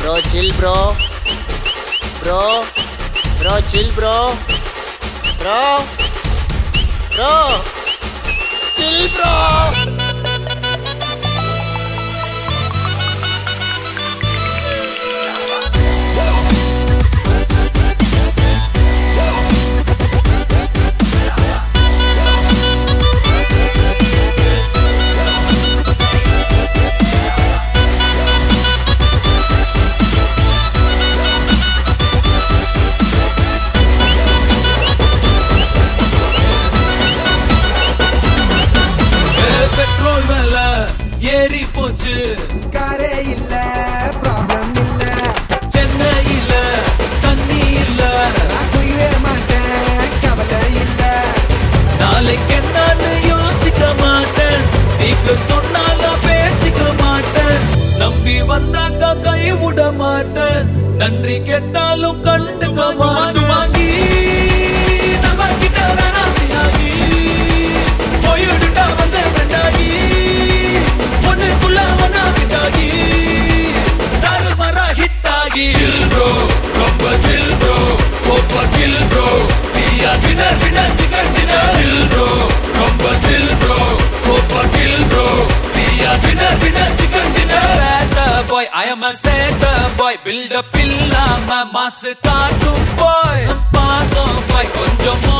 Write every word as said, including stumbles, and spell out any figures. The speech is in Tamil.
Bro, chill, bro. Bro, bro, chill, bro. Bro, bro, chill, bro. ஏறி போச்சு காரே இல்ல ப்ராப்ளம் இல்ல சென்னையில தண்ணி இல்ல நான் குயிவே மாட்டேன் கவலை இல்ல நாளைக்கு என்னன்னு யோசிக்க மாட்டேன் சீக்கிரம் சொன்னாலும் பேசிக்க மாட்டேன் நம்பி வந்தாக்கா கை விட மாட்டேன் நன்றி கேட்டாலும் கண்டுக்க மாட்டேன் வாங்கி நம்ம கிட்ட வேணா சினாகி போயிடுட்டா வந்த ஃப்ரெண்டாகி ஒன்னுக்குள்ள ஒன்னா ஃபிட்டாகி தாறுமாறா ஹிட்டாகி chill bro ரொம்ப chill bro over kill bro we are winner winner chicken dinner chill bro ரொம்ப chill bro over kill bro we are winner winner chicken dinner bad boy I am a sad boy build up illama mass காட்டும் boy பாசம் boy கொஞ்சம்